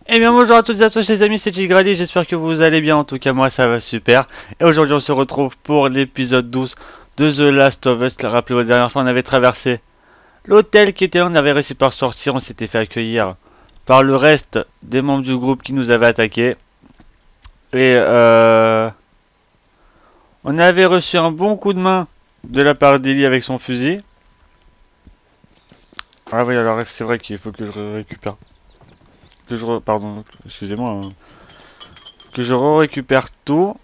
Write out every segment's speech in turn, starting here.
Eh bien bonjour à toutes et à tous les amis, c'est Tigrali, j'espère que vous allez bien, en tout cas moi ça va super. Et aujourd'hui on se retrouve pour l'épisode 12 de The Last of Us. Rappelez-vous, la dernière fois on avait traversé l'hôtel qui était là, on avait réussi par sortir, on s'était fait accueillir par le reste des membres du groupe qui nous avaient attaqués. Et on avait reçu un bon coup de main de la part d'Ellie avec son fusil. Ah oui, alors c'est vrai qu'il faut que je récupère. Pardon, excusez-moi. Que je récupère tout.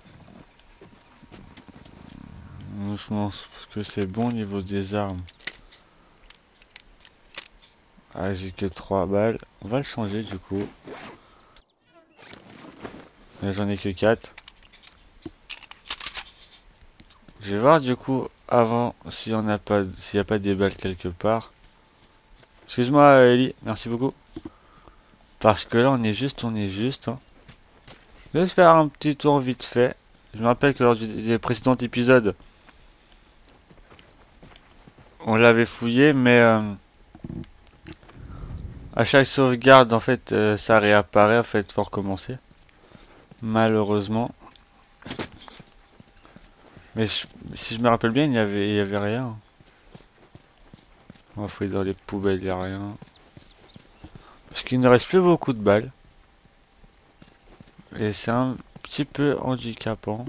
Je pense que c'est bon au niveau des armes. Ah, j'ai que 3 balles. On va le changer du coup. Là, j'en ai que 4. Je vais voir du coup avant s'il n'y a pas des balles quelque part. Excuse-moi Ellie, merci beaucoup. Parce que là on est juste. Hein. Laisse faire un petit tour vite fait. Je me rappelle que lors des précédents épisodes, on l'avait fouillé, mais à chaque sauvegarde en fait ça réapparaît, en fait faut recommencer. Malheureusement. Mais si je me rappelle bien, il y avait rien. On va fouiller dans les poubelles, il n'y a rien. Parce qu'il ne reste plus beaucoup de balles. Et c'est un petit peu handicapant.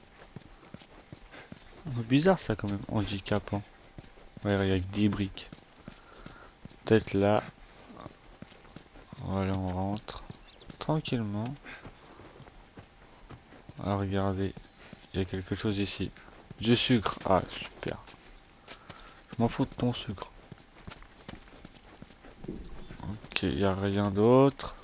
C'est bizarre ça quand même, handicapant. Ouais, il y a que 10 briques. Peut-être là. Voilà, on rentre. Tranquillement. Ah, regardez. Il y a quelque chose ici. Du sucre. Ah, super. Je m'en fous de ton sucre. Ok, il n'y a rien d'autre.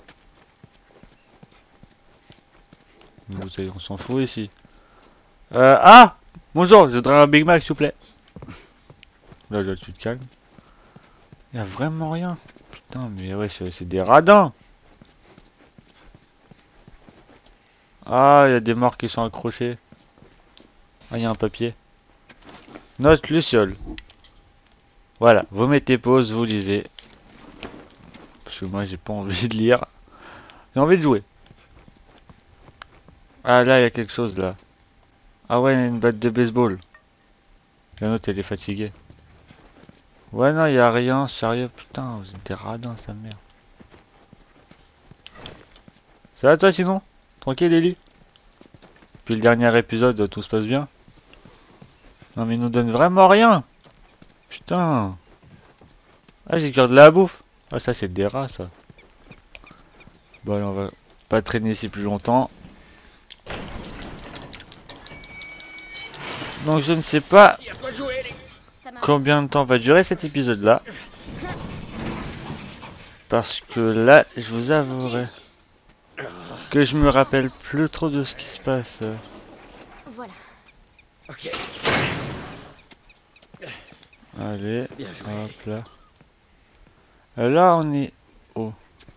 Vous savez, on s'en fout ici. Ah! Bonjour, je voudrais un Big Mac, s'il vous plaît. Là, tu te calmes. Il y a vraiment rien. Putain, mais ouais, c'est des radins. Ah, il y a des morts qui sont accrochés. Ah, il y a un papier. Note Luciole. Voilà, vous mettez pause, vous lisez. Parce que moi, j'ai pas envie de lire. J'ai envie de jouer. Ah, là, il y a quelque chose, là. Ah ouais, il y a une batte de baseball. La note, elle est fatiguée. Ouais, non, il y a rien, sérieux. Putain, vous êtes des radins, sa mère. Ça va, toi, sinon? Tranquille, Ellie? Puis le dernier épisode, tout se passe bien? Non, mais ils nous donnent vraiment rien. Putain. Ah, j'ai cœur de la bouffe. Ah, ça, c'est des rats, ça. Bon, allez, on va pas traîner ici plus longtemps. Donc, je ne sais pas combien de temps va durer cet épisode-là. Parce que là, je vous avouerai que je me rappelle plus trop de ce qui se passe. Voilà. Ok. Allez, Bien joué. hop là. Là, on est haut.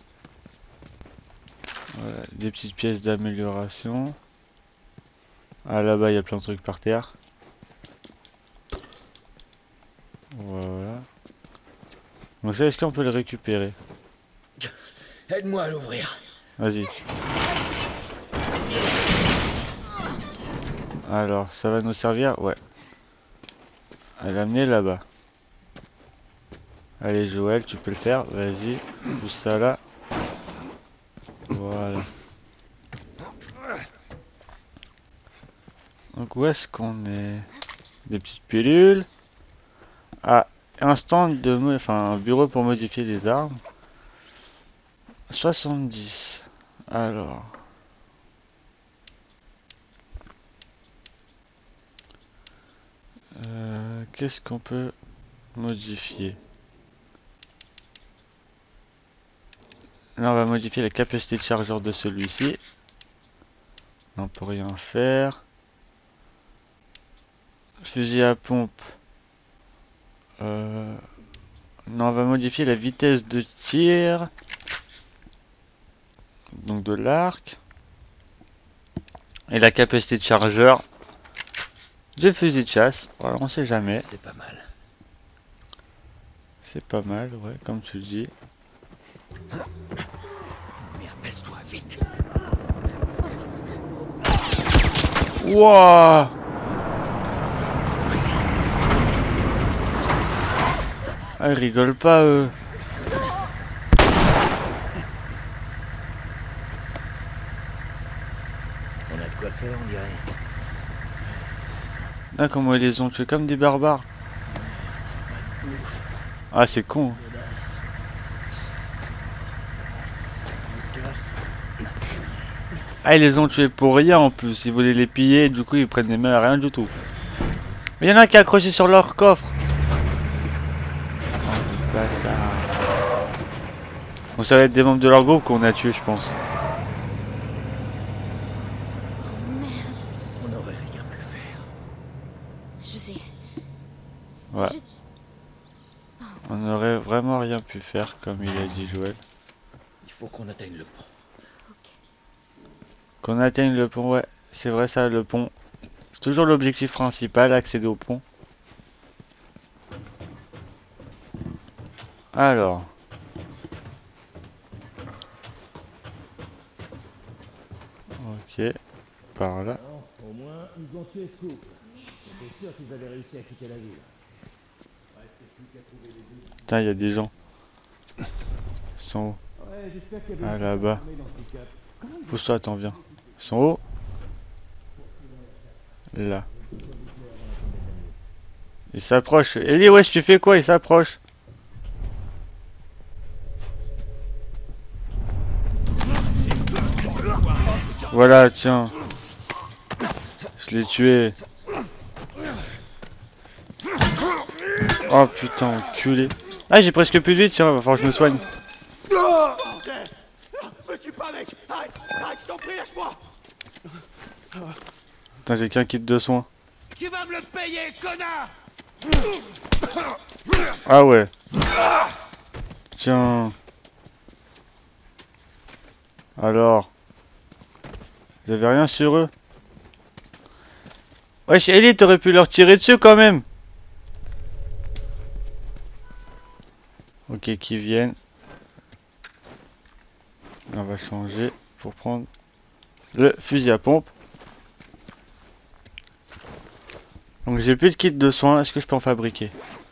Voilà, des petites pièces d'amélioration. Ah, là-bas, il y a plein de trucs par terre. Voilà. Donc ça, est-ce qu'on peut le récupérer? Aide-moi à l'ouvrir. Vas-y. Alors, ça va nous servir? Ouais. À l'amener là-bas. Allez, Joël, tu peux le faire. Vas-y. Pousse ça là. Voilà. Donc, où est-ce qu'on est? Des petites pilules. Ah, un stand de... Enfin, un bureau pour modifier les armes. 70. Alors... qu'est-ce qu'on peut modifier? Là, on va modifier la capacité de chargeur de celui-ci. On peut rien faire. Fusil à pompe. Non, on va modifier la vitesse de tir. Donc de l'arc. Et la capacité de chargeur du fusil de chasse. Voilà, on sait jamais. C'est pas mal. C'est pas mal, ouais, comme tu le dis. Merde. Baisse-toi, vite. Wouah! Ah, ils rigolent pas, eux. On a de quoi faire, on dirait. Ah, comment ils les ont tués comme des barbares. Ah, c'est con. Audace. On se casse. Ah, ils les ont tués pour rien en plus. Ils voulaient les piller, du coup, ils prennent des mains à rien du tout. Mais il y en a un qui est accroché sur leur coffre. Oh, le bâtard. Bon, ça va être des membres de leur groupe qu'on a tués, je pense. Oh merde. On n'aurait rien pu faire. Je sais. C'est Ouais. juste- On n'aurait vraiment rien pu faire, comme il a dit Joël. Il faut qu'on atteigne le pont. Ok. Qu'on atteigne le pont, ouais. C'est vrai ça, le pont. C'est toujours l'objectif principal, accéder au pont. Alors. Ok. Par là. Au moins, ils ont tué Scoop. J'étais sûr qu'ils avaient réussi à quitter la ville. Putain, il y a des gens. Ils sont où? Ouais, j'espère qu'il y avait Ah, une là-bas. armée dans ce pick-up. Pousse-toi, attends, viens. Ils sont où? Là. Ils s'approchent. Ellie, wesh, tu fais quoi? Ils s'approchent. Voilà, tiens. Je l'ai tué. Oh putain, enculé. Ah, j'ai presque plus de vie, tiens, va falloir que je me soigne. Me tue pas, mec. Arrête, arrête, je t'en prie, lâche-moi. Putain, j'ai qu'un kit de soins. Tu vas me le payer, connard. Ah ouais. Tiens. Alors. Vous avez rien sur eux? Wesh, Ellie, t'aurais pu leur tirer dessus quand même. Ok, qu'ils viennent. On va changer pour prendre le fusil à pompe. Donc j'ai plus de kit de soins. Est-ce que je peux en fabriquer?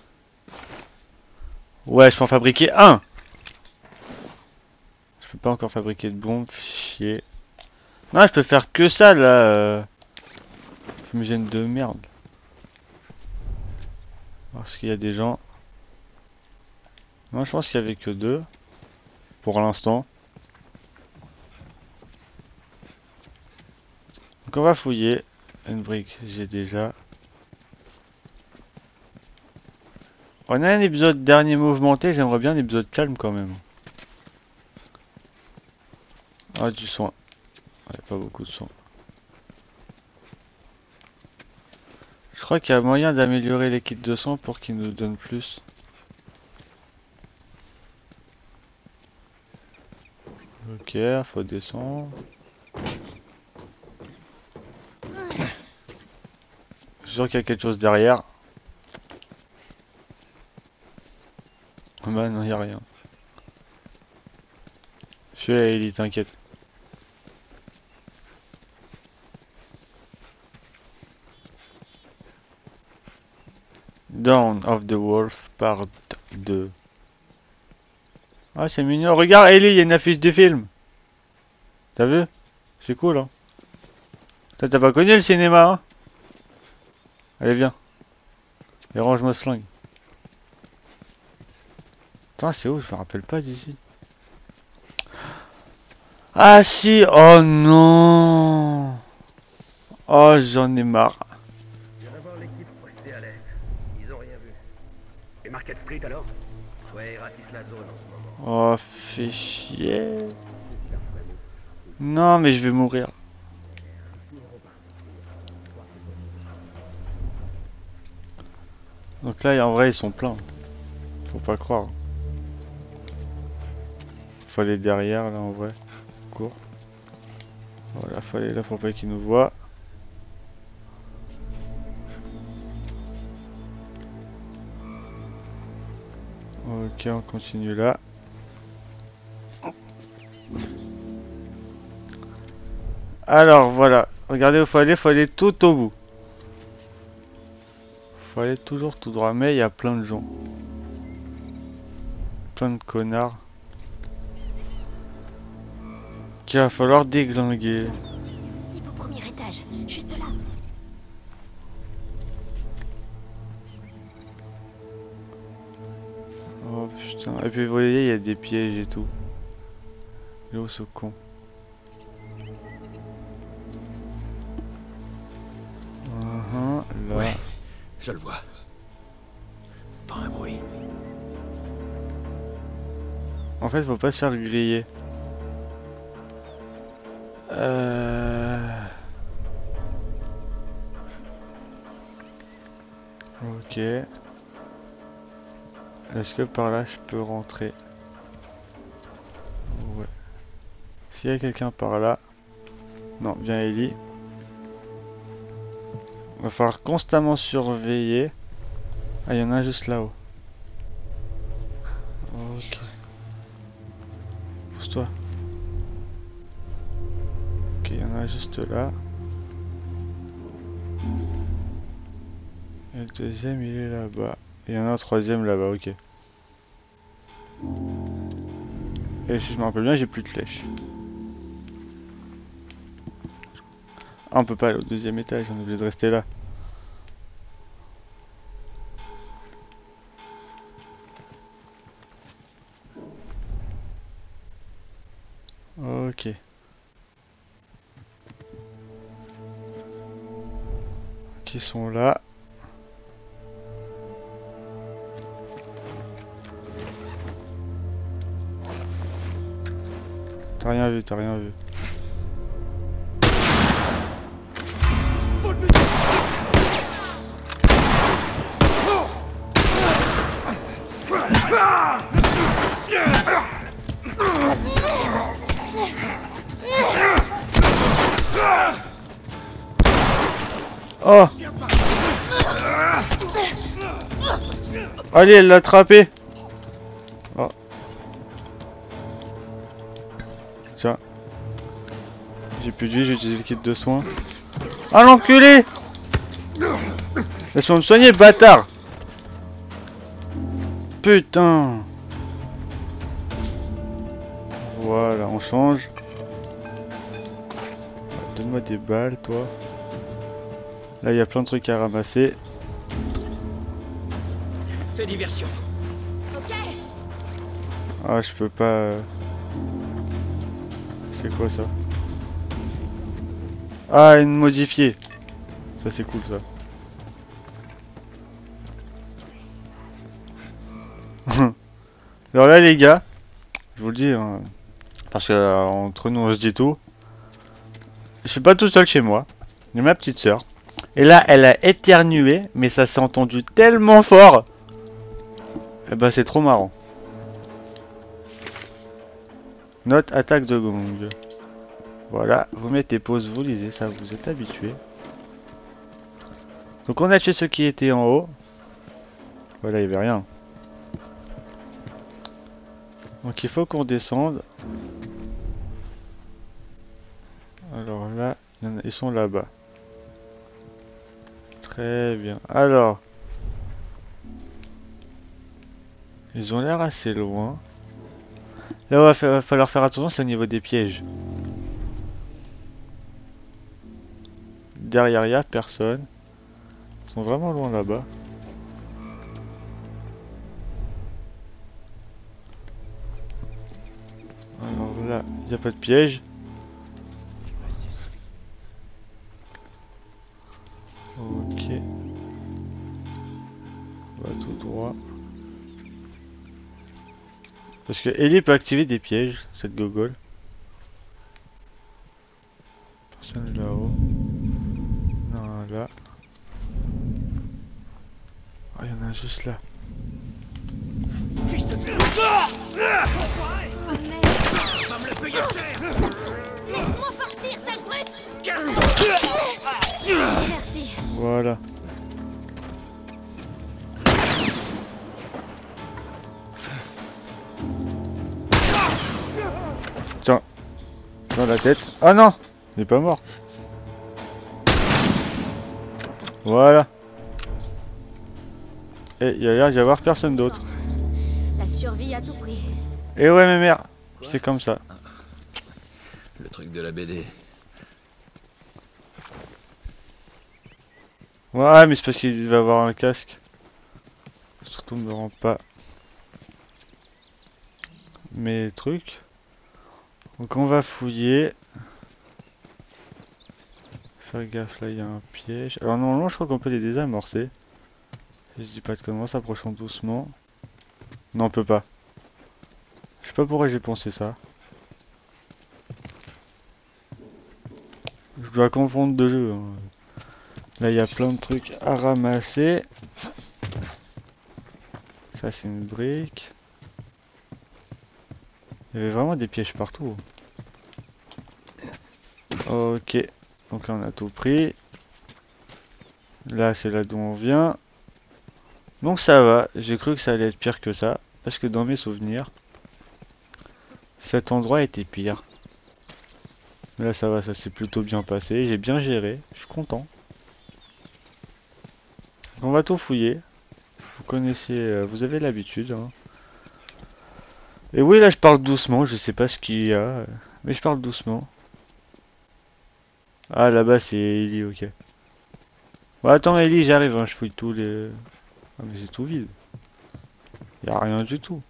Ouais, je peux en fabriquer un. Je peux pas encore fabriquer de bombes. Chier. Non, je peux faire que ça là. Je me gêne de merde. Parce qu'il y a des gens. Non, je pense qu'il y avait que deux. Pour l'instant. Donc on va fouiller. Une brique, j'ai déjà. On a un épisode dernier mouvementé, j'aimerais bien un épisode calme quand même. Ah, du soin. Ouais, pas beaucoup de soin. Je crois qu'il y a moyen d'améliorer les kits de soin pour qu'ils nous donnent plus. Ok, faut descendre. Je suis sûr qu'il y a quelque chose derrière. Bah non, y a rien. Je suis à Ellie, t'inquiète. Dawn of the Wolf, part 2. Ah, c'est mignon. Regarde, Ellie, il y a une affiche du film. T'as vu? C'est cool, hein. T'as pas connu le cinéma, hein? Allez, viens. Et range-moi ce flingue. Attends, c'est où? Je me rappelle pas d'ici. Ah si! Oh non! Oh, j'en ai marre. Je viens d'avoir l'équipe prestée à l'est. Ils ont rien vu. Et Market Street alors? Ouais, ils ratissent la zone en ce moment. Oh, fais chier. Non, mais je vais mourir. Donc là, en vrai, ils sont pleins. Faut pas croire. Faut aller derrière, là, en vrai. Cours. Voilà, faut aller là pour pas qu'ils nous voient. Ok, on continue là. Alors voilà, regardez où faut aller tout au bout. Faut aller toujours tout droit, mais il y a plein de gens. Plein de connards. Qu'il va falloir déglinguer. Il est au premier étage, juste là. Oh putain, et puis vous voyez, il y a des pièges et tout. Il est où ce con? Là. Ouais, je le vois. Pas un bruit. En fait, faut pas se faire griller. Ok. Est-ce que par là je peux rentrer? Ouais. S'il y a quelqu'un par là. Non, viens Ellie. Va falloir constamment surveiller. Ah, il y en a un juste là-haut. Ok. Pousse-toi. Ok, il y en a un juste là. Et le deuxième, il est là-bas. Et il y en a un troisième là-bas, ok. Et si je me rappelle bien, j'ai plus de flèches. Ah, on peut pas aller au deuxième étage, on est obligé de rester là. Ok. Qui sont là. T'as rien vu, t'as rien vu. Oh! Allez, elle l'a attrapé! Oh. Tiens. J'ai plus de vie, j'ai utilisé le kit de soins. Ah l'enculé! Laisse-moi me soigner, bâtard! Putain! Voilà, on change. Donne-moi des balles, toi. Là, il y a plein de trucs à ramasser. Fais diversion. Ok. Ah, je peux pas... C'est quoi ça? Ah, une modifiée. Ça, c'est cool, ça. Alors là, les gars, je vous le dis, hein, parce que entre nous, on se dit tout. Je suis pas tout seul chez moi. Il y a ma petite sœur. Et là, elle a éternué, mais ça s'est entendu tellement fort. Et bah, c'est trop marrant. Note attaque de gong. Voilà, vous mettez pause, vous lisez, ça vous êtes habitué. Donc on a tué ceux qui étaient en haut. Voilà, il n'y avait rien. Donc il faut qu'on descende. Alors là, ils sont là-bas. Très bien. Alors, ils ont l'air assez loin. Là, va falloir faire attention, c'est au niveau des pièges. Derrière, il n'y a personne. Ils sont vraiment loin là-bas. Alors là, il n'y a pas de piège. Ok. On va tout droit. Parce que Ellie peut activer des pièges, cette gogole. Personne là-haut. Non, là. Ah, il y en a un juste là. Fils de... Oh merde. Tu vas me le payer cher. Laisse-moi partir, sale brute. Casse-toi. Merci. Voilà. Tiens. Dans la tête. Ah non! n'est pas mort. Voilà. Et il y a l'air d'y avoir personne d'autre. La survie à tout prix. Et ouais, mais merde. C'est comme ça. Le truc de la BD. Ouais, mais c'est parce qu'il va avoir un casque. Surtout, me rend pas mes trucs. Donc, on va fouiller. Faire gaffe, là, il y a un piège. Alors, normalement, je crois qu'on peut les désamorcer. Si je dis pas de conneries, s'approchant doucement. Non, on peut pas. Je sais pas pourquoi j'ai pensé ça. Je dois confondre deux jeux. Hein. Là, il y a plein de trucs à ramasser. Ça, c'est une brique. Il y avait vraiment des pièges partout. Ok. Donc là, on a tout pris. Là, c'est là d'où on vient. Donc ça va. J'ai cru que ça allait être pire que ça. Parce que dans mes souvenirs, cet endroit était pire. Mais là, ça va. Ça s'est plutôt bien passé. J'ai bien géré. Je suis content. On va tout fouiller. Vous connaissez, vous avez l'habitude. Hein. Et oui, là je parle doucement, je sais pas ce qu'il y a, mais je parle doucement. Ah, là-bas c'est Ellie, ok. Bon, attends Ellie, j'arrive, hein, je fouille tous les... Ah mais c'est tout vide. Y a rien du tout.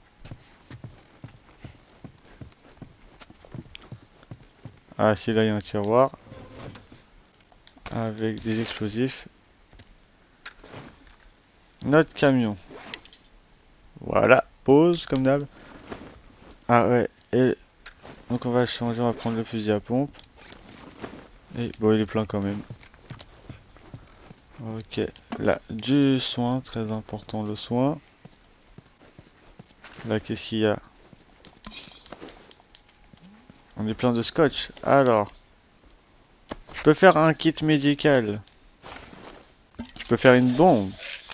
Ah si, là il y a un tiroir. Avec des explosifs. Notre camion. Voilà, pause comme d'hab. Ah ouais, et donc on va changer, on va prendre le fusil à pompe. Et bon, il est plein quand même. Ok, là, du soin, très important le soin. Là, qu'est-ce qu'il y a? On est plein de scotch. Alors, je peux faire un kit médical. Je peux faire une bombe.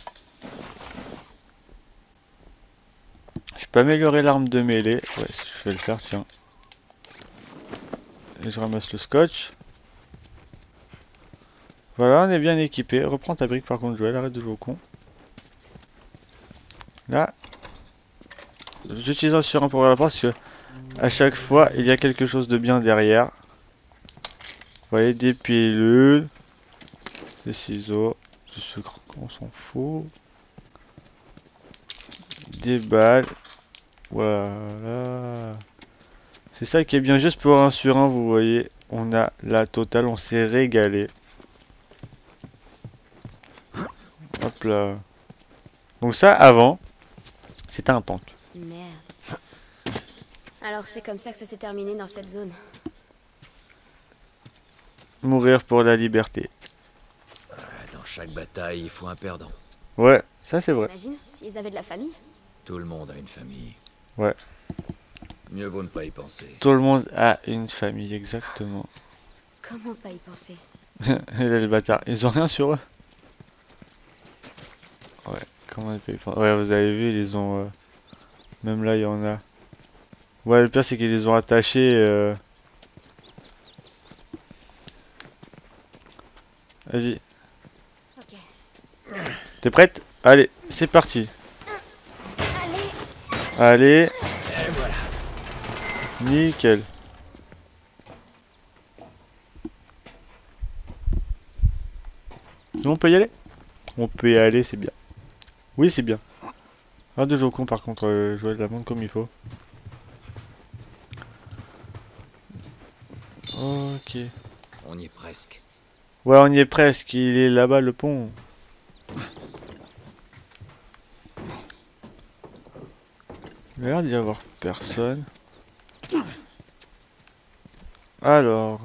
Je peux améliorer l'arme de mêlée. Ouais, je vais le faire, tiens. Et je ramasse le scotch. Voilà, on est bien équipé. Reprends ta brique par contre, Joël, arrête de jouer au con. Là, j'utilise un sur un pour ouvrir la porte parce que à chaque fois, il y a quelque chose de bien derrière. Vous voyez, des pilules, des ciseaux, du sucre, on s'en fout. Des balles. Voilà. C'est ça qui est bien, juste pour un sur un, vous voyez. On a la totale, on s'est régalé. Hop là. Donc ça, avant, c'était un tank. Merde. Alors c'est comme ça que ça s'est terminé dans cette zone. Mourir pour la liberté. Dans chaque bataille, il faut un perdant. Ouais, ça c'est vrai. Imagine s'ils avaient de la famille. Tout le monde a une famille. Ouais. Mieux vaut ne pas y penser. Tout le monde a une famille, exactement. Comment pas y penser? Et là, les bâtards, ils ont rien sur eux. Ouais, comment on peut y penser? Ouais, vous avez vu, ils ont... Même là, il y en a. Ouais, le pire, c'est qu'ils les ont attachés... Vas-y. Ok. T'es prête? Allez, c'est parti. Allez. Allez. Et voilà. Nickel. On peut y aller? On peut y aller, c'est bien. Oui, c'est bien. Un de jeu au con par contre, jouer de la montre comme il faut. Ok. On y est presque. Ouais, on y est presque. Il est là-bas, le pont. Il a l'air d'y avoir personne. Alors...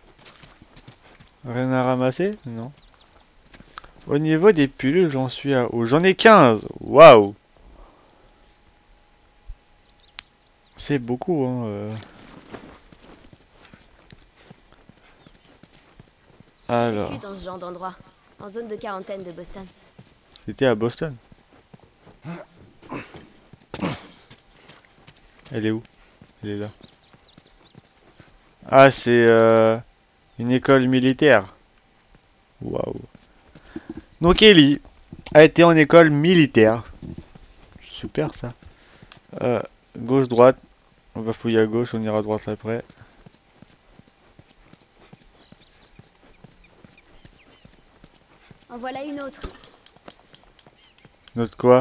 Rien à ramasser? Non. Au niveau des pilules, j'en suis à... Oh, j'en ai 15. Waouh. C'est beaucoup, hein. Alors... Vécu dans ce genre d'endroit, en zone de quarantaine de Boston. C'était à Boston. Elle est où? Elle est là. Ah, c'est Une école militaire. Waouh. Donc Ellie a été en école militaire. Super ça. Gauche, droite. On va fouiller à gauche, on ira à droite après. En voilà une autre. Note quoi?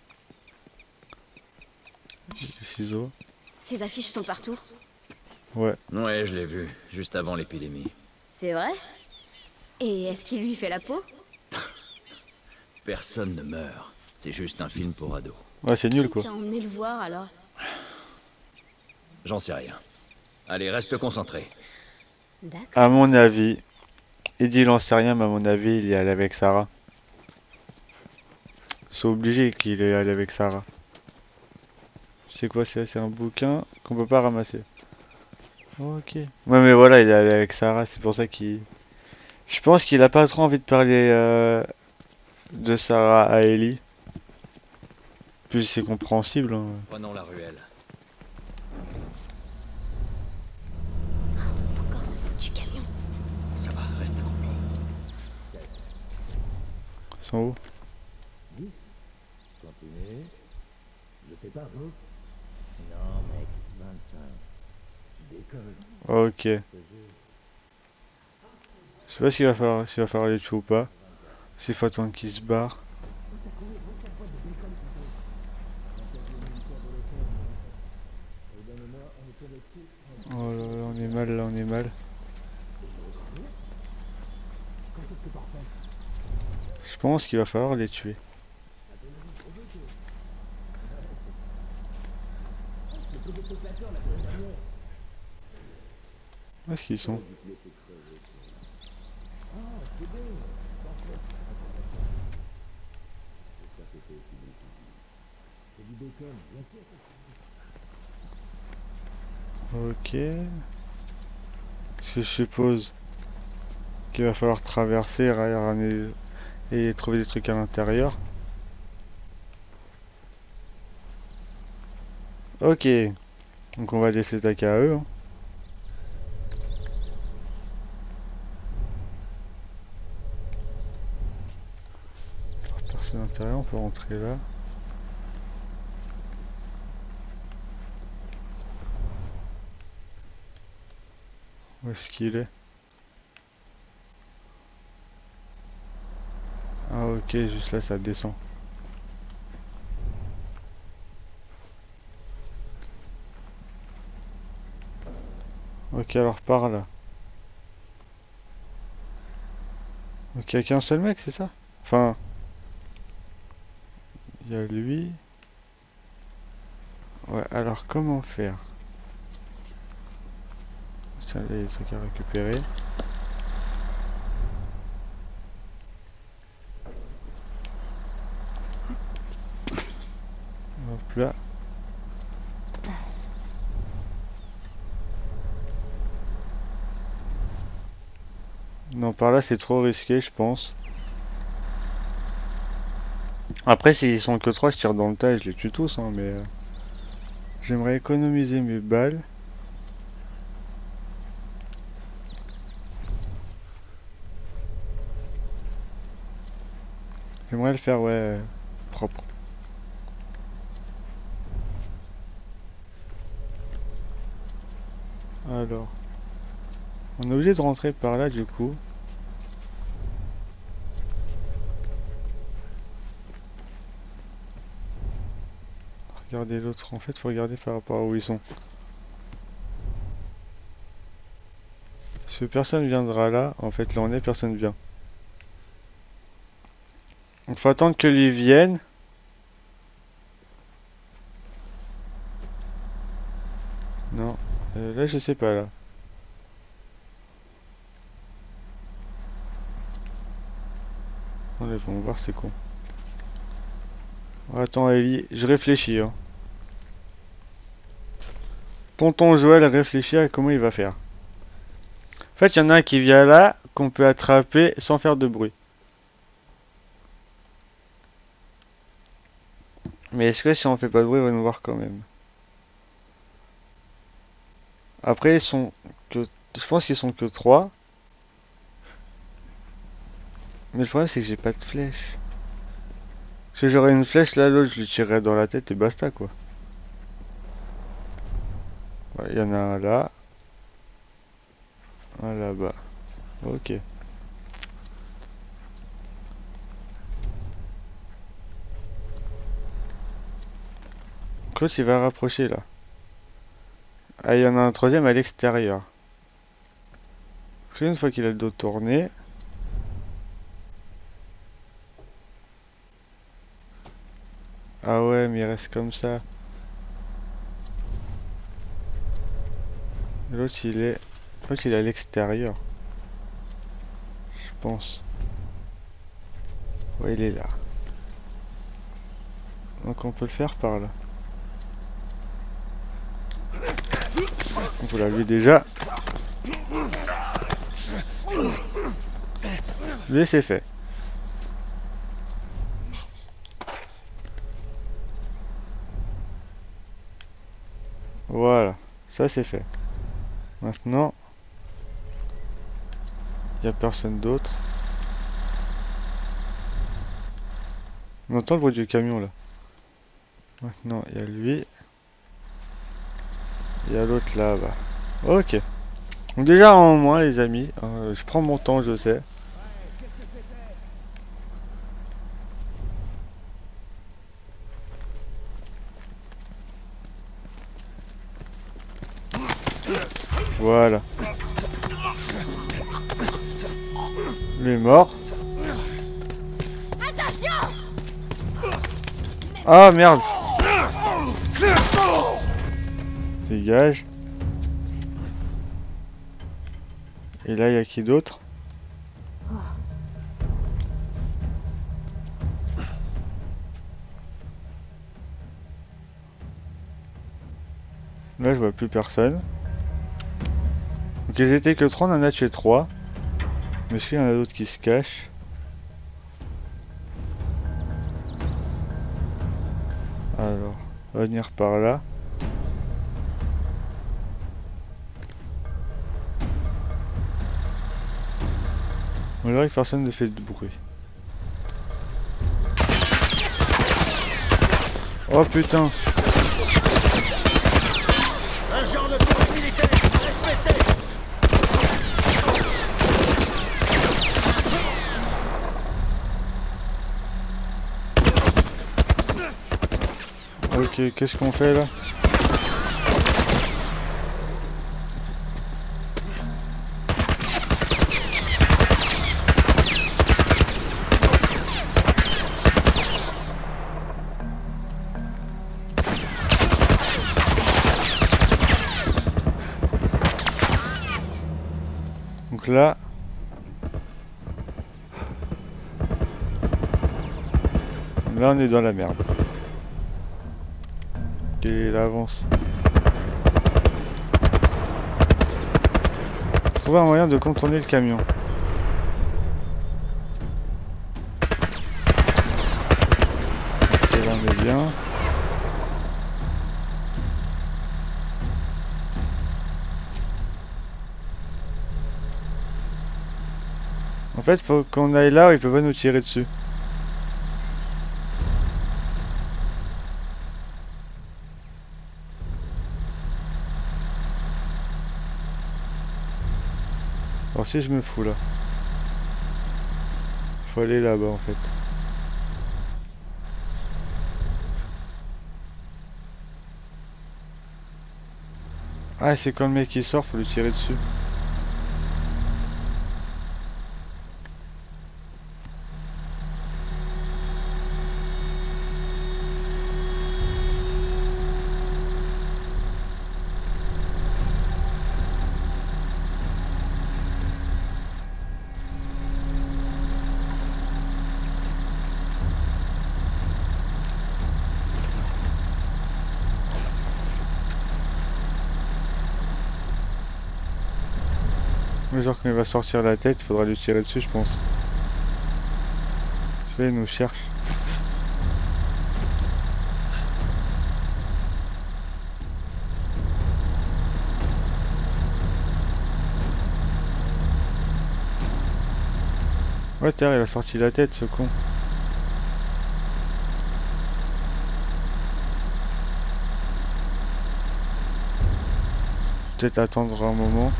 Les ciseaux. Ces affiches sont partout. Ouais. Ouais, je l'ai vu, juste avant l'épidémie. C'est vrai? Et est-ce qu'il lui fait la peau? Personne ne meurt. C'est juste un film pour ados. Ouais, c'est nul quoi. T'as emmené le voir alors? J'en sais rien. Allez, reste concentré. D'accord. À mon avis, il dit il en sait rien, mais à mon avis, il est allé avec Sarah. C'est obligé qu'il est allé avec Sarah. C'est quoi ça? C'est un bouquin qu'on peut pas ramasser. Ok. Ouais, mais voilà, il est allé avec Sarah, c'est pour ça qu'il... Je pense qu'il a pas trop envie de parler de Sarah à Ellie. Puis c'est compréhensible. Hein. Prenons la ruelle. Encore ce foutu camion. Ça va, reste accroupi. Ils sont où? 10. Continuez. Je sais pas, vous? Non, mec, 25. Tu déconnes. Ok. Je sais pas s'il va falloir les tuer ou pas. S'il faut attendre qu'ils se barrent. Oh là là, on est mal là, on est mal. Je pense qu'il va falloir les tuer. Où est-ce qu'ils sont? Ok. Ce que je suppose qu'il va falloir traverser ramener, et trouver des trucs à l'intérieur. Ok. Donc on va laisser l'attaquer à eux. Hein. Personne à l'intérieur, on peut rentrer là. Où est-ce qu'il est? Ah ok, juste là ça descend. Ok, alors par là. Ok, il n'y a qu'un seul mec, c'est ça? Enfin... Il y a lui. Ouais, alors comment faire? Tiens, là, il y a des trucs à récupérer. Hop là. Non, par là c'est trop risqué, je pense. Après, s'ils sont que 3, je tire dans le tas et je les tue tous, hein, mais... J'aimerais économiser mes balles. J'aimerais le faire, ouais, propre. Alors... On est obligé de rentrer par là, du coup. Regardez l'autre, en fait, faut regarder par rapport à où ils sont. Parce que personne viendra là, en fait, là on est, personne vient. Donc faut attendre que lui vienne. Non, là je sais pas là. Allez, on va voir c'est con. Attends Ellie, je réfléchis hein. Tonton Joël réfléchit à comment il va faire. En fait, il y en a un qui vient là, qu'on peut attraper sans faire de bruit. Mais est-ce que si on fait pas de bruit, il va nous voir quand même? Après, ils sont que... Je pense qu'ils sont que 3. Mais le problème c'est que j'ai pas de flèche. Si j'aurais une flèche là, l'autre je lui tirerais dans la tête et basta quoi. Il y en a un là. Un là-bas. Ok. L'autre il va rapprocher là. Ah, il y en a un troisième à l'extérieur. Une fois qu'il a le dos tourné. Ah ouais, mais il reste comme ça. L'autre il est à l'extérieur. Je pense. Ouais, il est là. Donc on peut le faire par là. Donc voilà, lui déjà. Lui c'est fait. Voilà, ça c'est fait. Maintenant, il n'y a personne d'autre. On entend le bruit du camion là. Maintenant, il y a lui. Il y a l'autre là-bas. Ok. Donc déjà en moins les amis. Je prends mon temps, je sais. Voilà. Lui est mort. Ah merde. Dégage. Et là il y a qui d'autre? Là je vois plus personne. Donc ils étaient que 3, on en a tué 3. Mais est-ce qu'il y en a d'autres qui se cachent? Alors, on va venir par là. On dirait que personne ne fait de bruit. Oh putain! Un genre de tour militaire, SPC. Ok, qu'est-ce qu'on fait là? Donc là, on est dans la merde. Ok, là avance. Trouver un moyen de contourner le camion. Ok, là on est bien. En fait, faut qu'on aille là où il peut pas nous tirer dessus. Alors si je me fous là. Faut aller là-bas en fait. Ah c'est quand le mec qui sort, faut lui tirer dessus. Mais genre quand il va sortir la tête, il faudra lui tirer dessus je pense. Là il nous cherche. Ouais, terre, il a sorti la tête, ce con. Peut-être attendre un moment.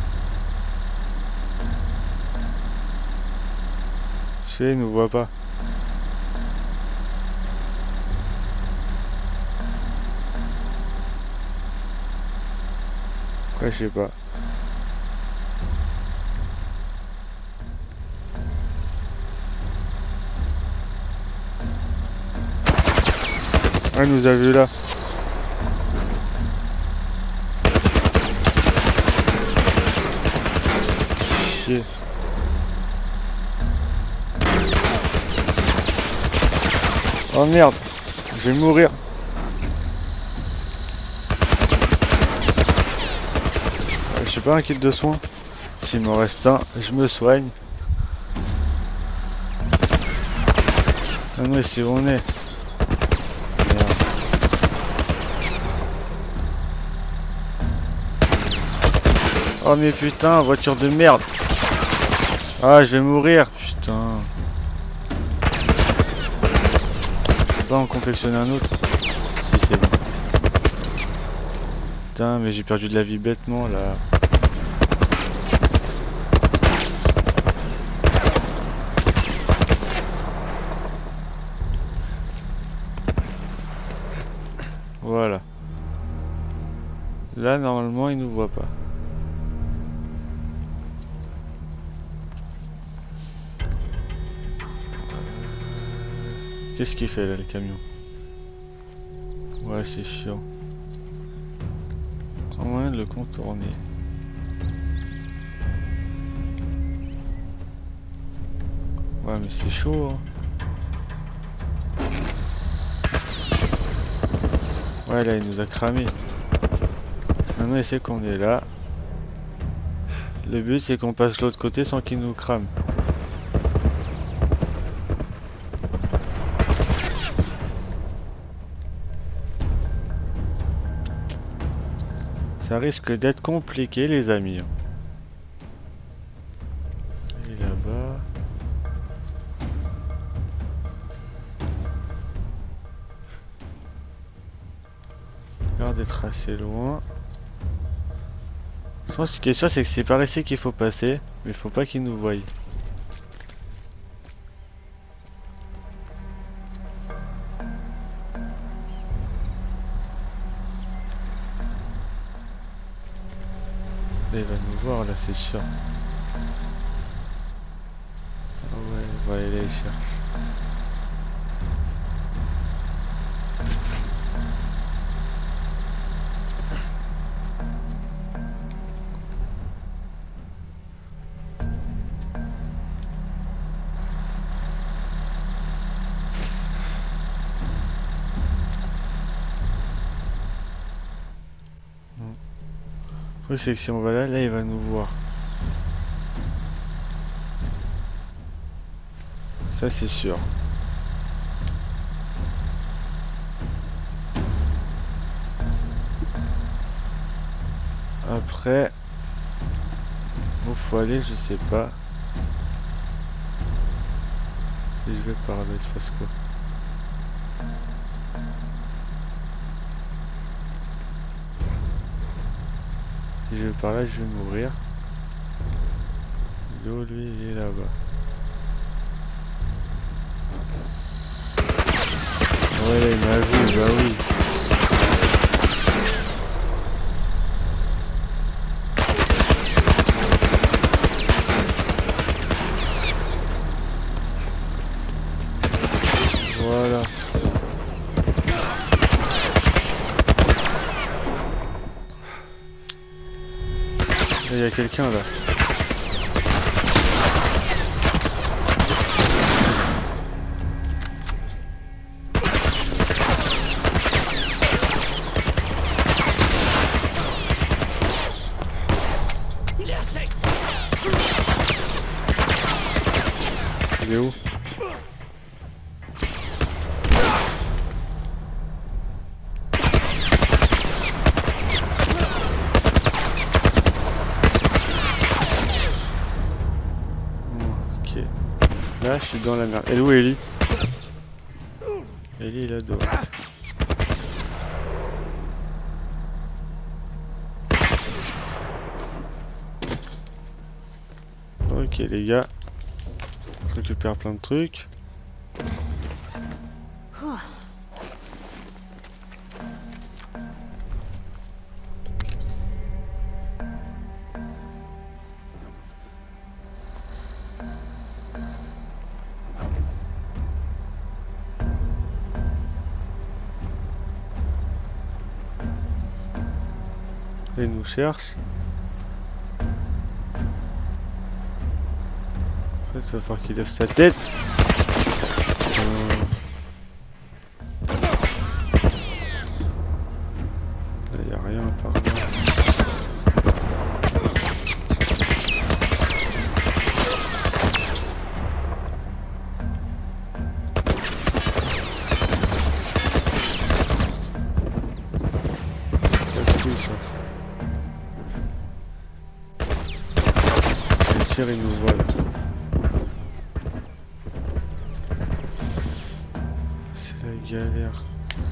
Je sais, il nous voit pas. Ouais, je sais pas. Ah, il nous a vu là. Chier. Oh merde, je vais mourir. Je suis pas un kit de soins. S'il m'en reste un, je me soigne. Ah non, ici on est. Merde. Oh mais putain, voiture de merde. Ah, je vais mourir, putain. Je peux pas en confectionner un autre. Si, c'est bon. Putain, mais j'ai perdu de la vie bêtement là. Voilà. Là, normalement, il nous voit pas. Qu'est-ce qu'il fait là, le camion? Ouais, c'est chiant. Sans moyen de le contourner. Ouais, mais c'est chaud, hein. Ouais, là, il nous a cramé. Maintenant, il sait qu'on est là. Le but, c'est qu'on passe de l'autre côté sans qu'il nous crame. Ça risque d'être compliqué, les amis. Et là-bas... L'air d'être assez loin. Ce qui est sûr, c'est que c'est par ici qu'il faut passer, mais il faut pas qu'il nous voie. Là, il va nous voir, là, c'est sûr. Ah ouais, on va aller les chercher. Le truc, c'est que si on va là, il va nous voir. Ça, c'est sûr. Après, où faut aller, je sais pas. Si je vais par là, il se passe quoi? Si je vais par là, je vais mourir. L'eau, lui, il est là-bas. Ouais, là, il m'a vu, bah oui. Voilà. Il y a quelqu'un là. Il est à sec. Il est où? Là, Là, je suis dans la merde. Elle est où Ellie? Ellie est là-dedans. Ok les gars. Je récupère plein de trucs. Il nous cherche. En fait, il va falloir qu'il lève sa tête. Là, il n'y a rien par là. Il nous voit là. C'est la galère.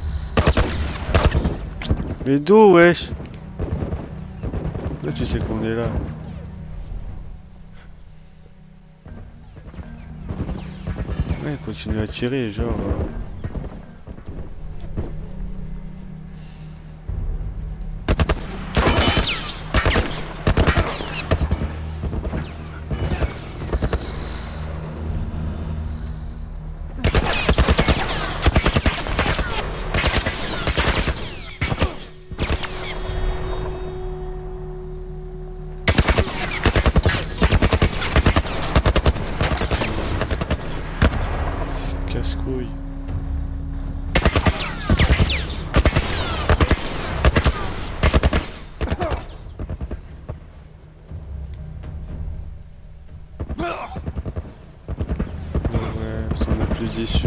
Mais d'où wesh? Là tu sais qu'on est là. Ouais, il continue à tirer genre... Casse-couille. Ouais, on est plus déçus.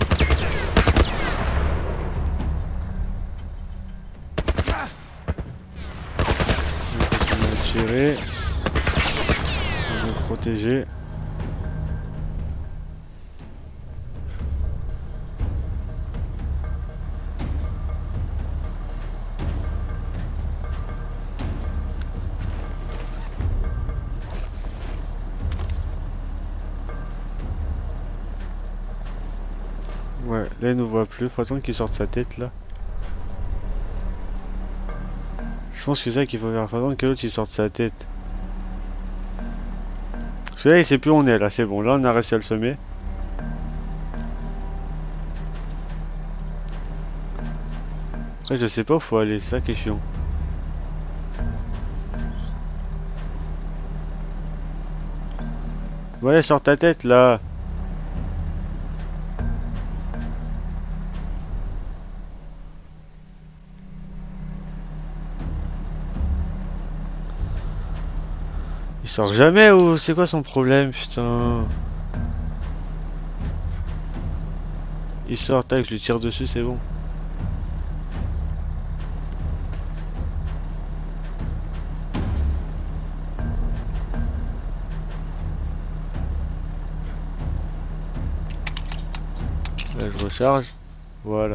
On va continuer à tirer. On va protéger. Ouais, là il nous voit plus, faut attendre qu'il sorte sa tête là. Je pense que c'est ça qu'il faut faire, faut attendre que l'autre il sorte sa tête. Parce que là il sait plus où on est là, c'est bon, là on a réussi à le semer. Après je sais pas où faut aller, c'est ça qui est chiant. Ouais, sors ta tête là. Il sort jamais ou c'est quoi son problème, putain? Il sort, tac, je lui tire dessus, c'est bon. Là je recharge, voilà.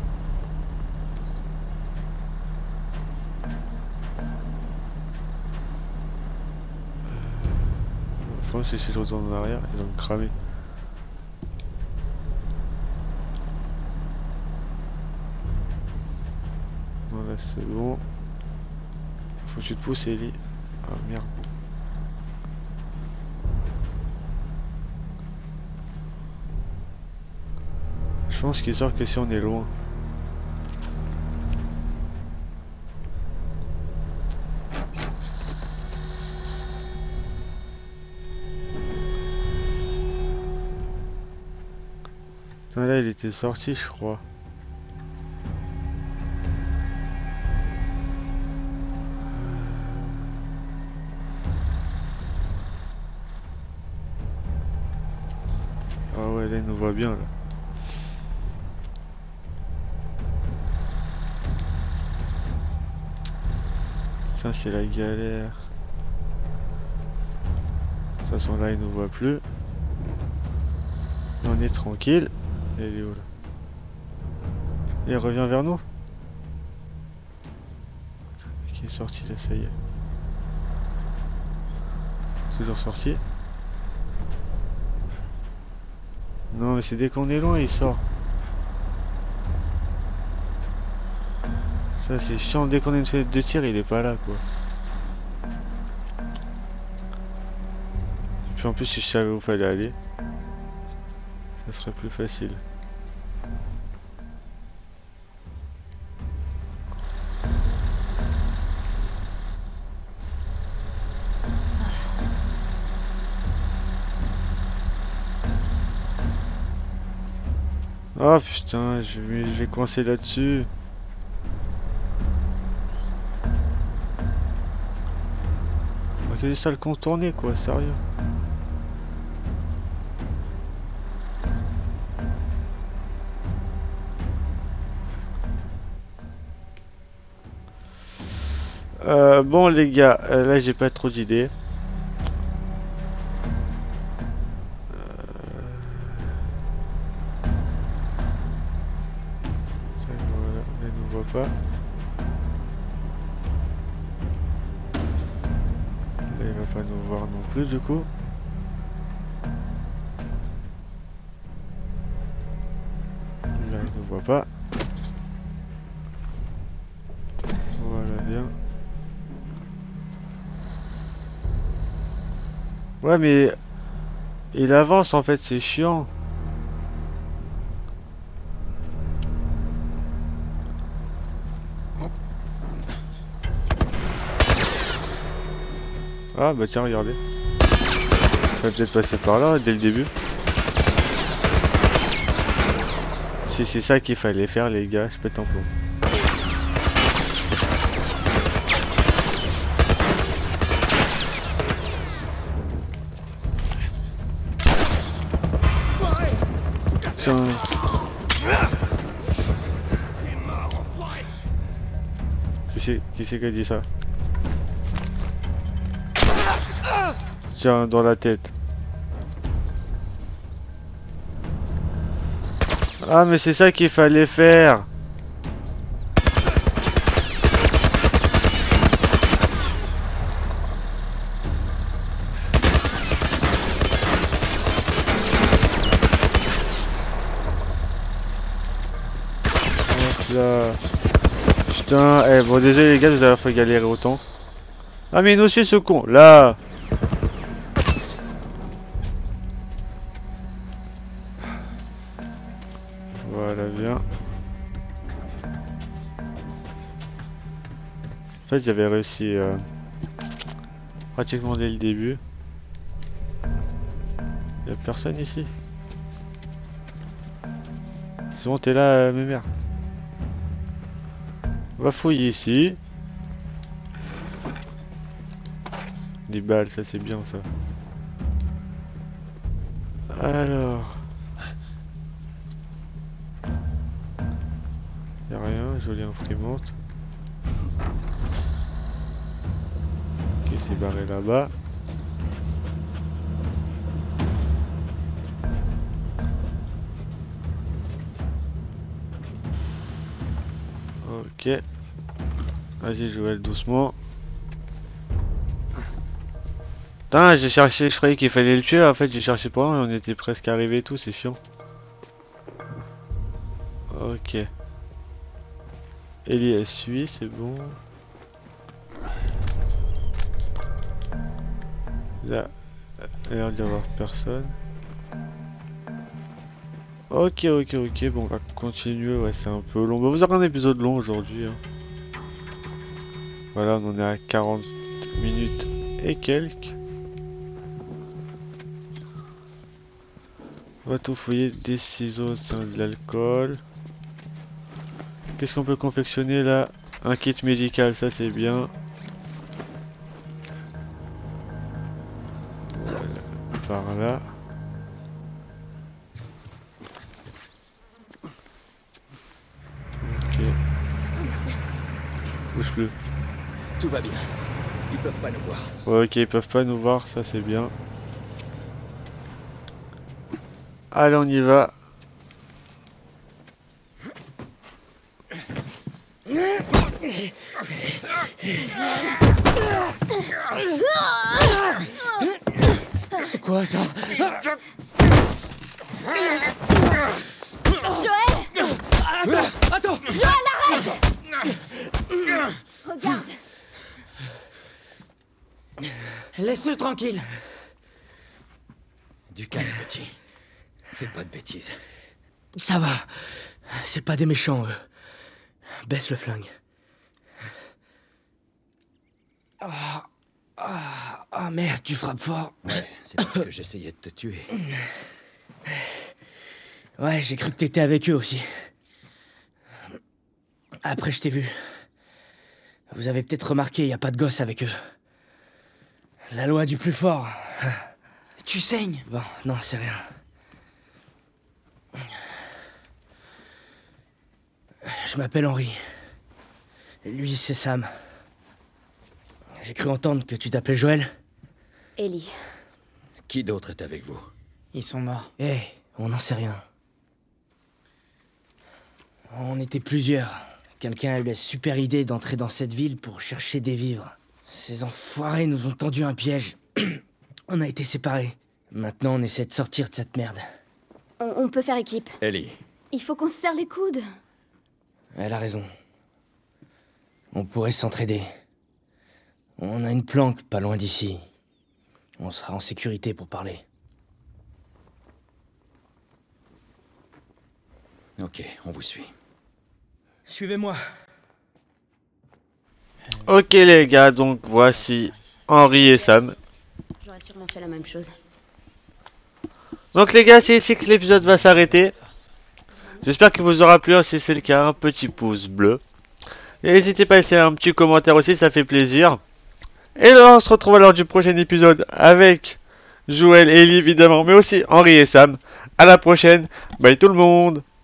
Je pense que si je retourne en arrière, ils vont me cramer. Voilà, c'est bon. Faut que tu te pousses, Ellie. Ah merde. Je pense qu'il sort que si on est loin. Putain, là il était sorti je crois. Ah ouais là il nous voit bien là. Ça c'est la galère. De toute façon là il nous voit plus. On est tranquille. Elle est où là? Il revient vers nous. Qui est sorti là, ça y est. Toujours sorti. Non mais c'est dès qu'on est loin il sort. Ça c'est chiant, dès qu'on a une fenêtre de tir il est pas là quoi. Puis en plus si je savais où fallait aller, ça serait plus facile. Oh putain, je vais coincer là-dessus. On va ça le contourner quoi, sérieux. Bon les gars, là j'ai pas trop d'idées. Pas. Là il va pas nous voir non plus du coup. Là il nous voit pas. Voilà bien. Ouais mais il avance en fait, c'est chiant. Ah bah tiens regardez. Ça va peut-être passer par là dès le début. Si c'est ça qu'il fallait faire les gars, je pète un plomb. Tiens. Qui c'est qui a dit ça? Tiens, dans la tête. Ah mais c'est ça qu'il fallait faire. Hop là. Putain, eh bon désolé les gars, vous avez fait galérer autant. Ah mais nous aussi ce con, là. Voilà bien. En fait j'avais réussi pratiquement dès le début. Y'a personne ici. C'est bon t'es là mémère. On va fouiller ici. Des balles, ça c'est bien ça. Alors. Y'a rien, jolie imprimante. Ok, c'est barré là-bas. Ok. Vas-y, Joël, doucement. Putain, j'ai cherché, je croyais qu'il fallait le tuer, en fait j'ai cherché pour rien, on était presque arrivé et tout, c'est chiant. Ok. Ellie elle suit, c'est bon. Là, il a l'air d'y avoir personne. Ok, bon on va continuer, ouais c'est un peu long. Bon, vous aurez un épisode long aujourd'hui. Hein. Voilà, on en est à 40 minutes et quelques. On va tout fouiller, des ciseaux, de l'alcool. Qu'est-ce qu'on peut confectionner là? Un kit médical, ça c'est bien. Voilà, par là. Ok. Bouge-le. Tout va bien. Ils peuvent pas nous voir. Ouais, ok, ils peuvent pas nous voir, ça c'est bien. Allez, on y va. C'est quoi ça? Joël! Attends! Joël, arrête! Regarde. Laisse-le tranquille. Du calme, petit. Fais pas de bêtises. Ça va. C'est pas des méchants, eux. Baisse le flingue. Ah, merde, tu frappes fort. Ouais, c'est parce que j'essayais de te tuer. Ouais, j'ai cru que t'étais avec eux aussi. Après, je t'ai vu. Vous avez peut-être remarqué, y a pas de gosse avec eux. La loi du plus fort. Tu saignes. Bon, non, c'est rien. Je m'appelle Henry. Lui, c'est Sam. J'ai cru entendre que tu t'appelais Joël. Ellie. Qui d'autre est avec vous? Ils sont morts. Eh, on n'en sait rien. On était plusieurs. Quelqu'un a eu la super idée d'entrer dans cette ville pour chercher des vivres. Ces enfoirés nous ont tendu un piège. On a été séparés. Maintenant, on essaie de sortir de cette merde. On peut faire équipe. Ellie. Il faut qu'on se serre les coudes. Elle a raison. On pourrait s'entraider. On a une planque pas loin d'ici. On sera en sécurité pour parler. Ok, on vous suit. Suivez-moi. Ok les gars, donc voici Henry et Sam. J'aurais sûrement fait la même chose. Donc les gars, c'est ici que l'épisode va s'arrêter. J'espère qu'il vous aura plu. Si c'est le cas, un petit pouce bleu. Et n'hésitez pas à laisser un petit commentaire aussi, ça fait plaisir. Et là, on se retrouve lors du prochain épisode avec Joël et Ellie évidemment, mais aussi Henry et Sam. À la prochaine. Bye tout le monde.